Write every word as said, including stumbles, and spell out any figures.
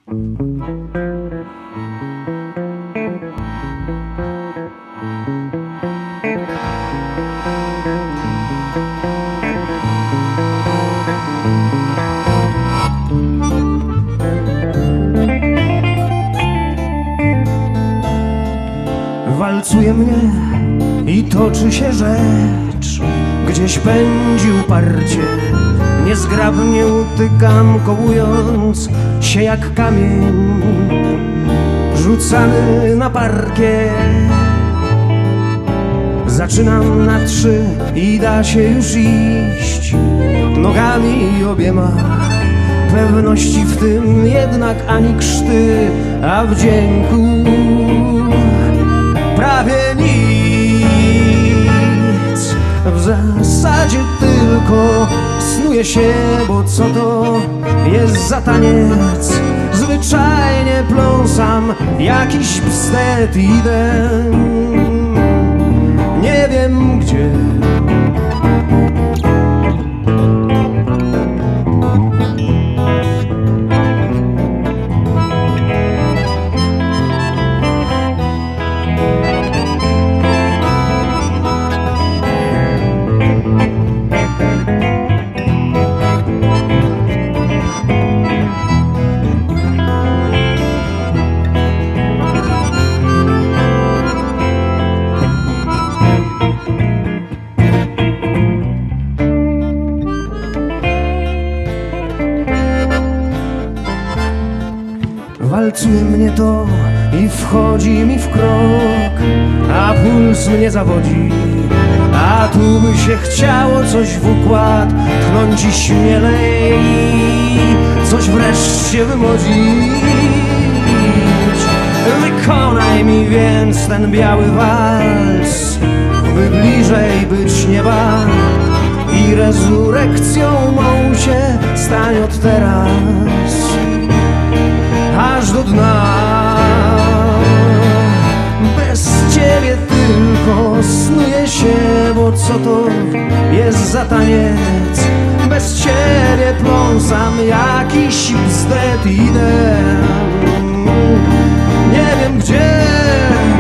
Walcuje mnie i toczy się rzecz, gdzieś pędzi uparcie. Niezgrabnie utykam, kołując się jak kamień rzucany na parkiet. Zaczynam na trzy i da się już iść nogami obiema. Pewności w tym jednak ani krzty, a wdzięku prawie nic. W zasadzie tylko snuje się, bo co to jest za taniec? Zwyczajnie pląsam jakiś bzdet, idę nie wiem gdzie. Walcuje mnie to i wchodzi mi w krok, a puls mnie zawodzi. A tu by się chciało coś w układ tchnąć i śmielej coś wreszcie wymodzić. Wykonaj mi więc ten biały wals, by bliżej być nieba i rezurekcją mą się stań od teraz aż do dna. Bez ciebie tylko snuje się, bo co to jest za taniec? Bez ciebie pląsam jakiś bzdet, idę nie wiem gdzie.